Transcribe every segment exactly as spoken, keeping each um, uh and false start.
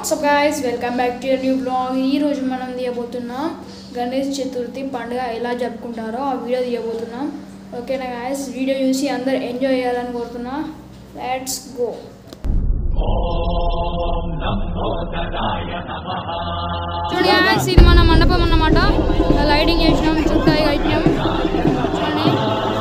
What's up guys, welcome back to a new vlog. Ee roju manam diyabothunnam Ganesh Chaturthi panduga ela jarupukuntaro aa video diyabothunnam. Okay na guys, video chusi andaru enjoy cheyalani korutunna. Let's go. Om Namo Tadaya Namaha. Chudi guys, idi mana mandapam annamata. Lighting chesnam, chuttai kaitinam. Chudi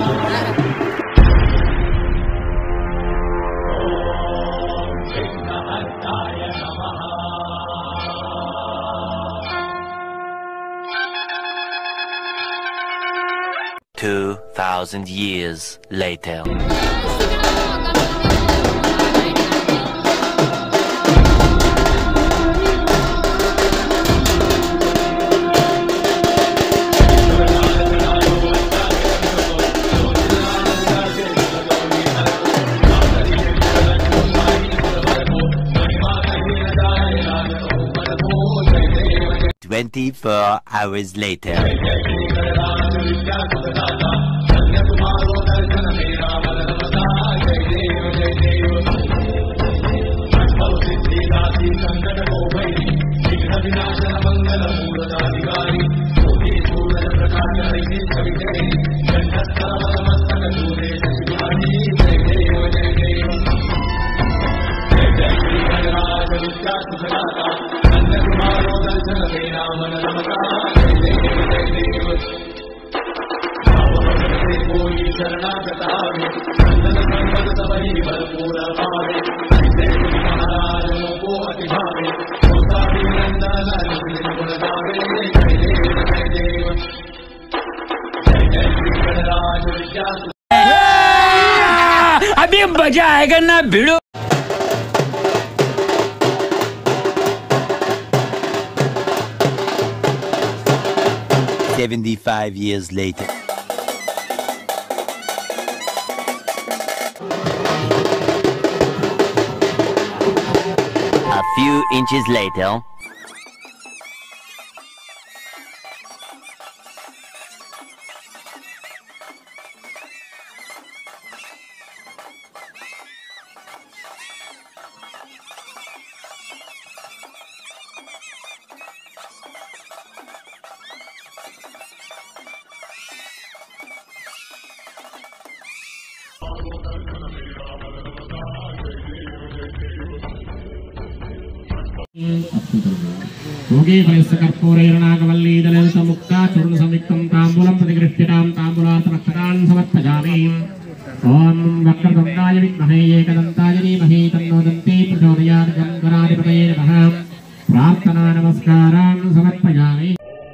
Two thousand years later. Twenty-four hours later. अभी मजा आएगा ना भिड़ो. Seventy-five years later. A few inches later. योगी वयस्कर्पूरैर्नागवल्लीदललितमुक्ता चूर्णसंयुक्तं ताम्बूलं प्रतिगृह्यतां ताम्बूलार्थरक्षकान् समर्पयामि. ॐ वक्रतुण्डाय विद्महे एकदन्ताय धीमहि तन्नो दन्ती प्रचोदयात्. गणाधिपतये नमः. प्रार्थना नमस्कारान् समर्पयामि.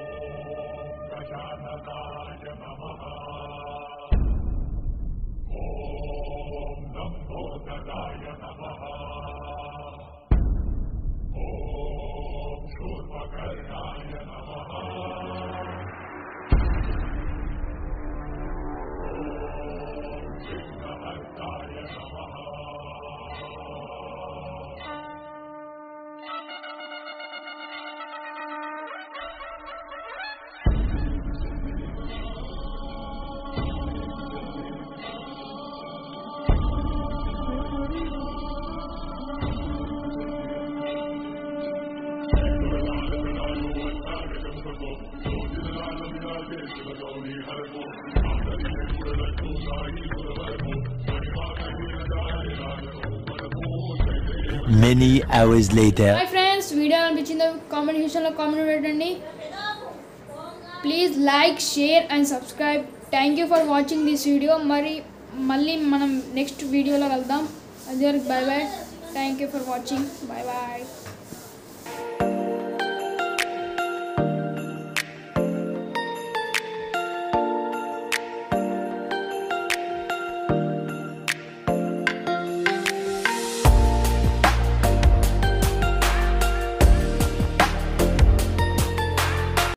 Many hours later. Hi friends, video అనిపించిందో కామెంట్ సెక్షన్లో కామెంట్ పెట్టండి. Please like, share and subscribe. Thank you for watching this video. మరి మళ్ళీ మనం నెక్స్ట్ వీడియోలో కలుద్దాం. అదే bye bye. Thank you for watching. Bye bye.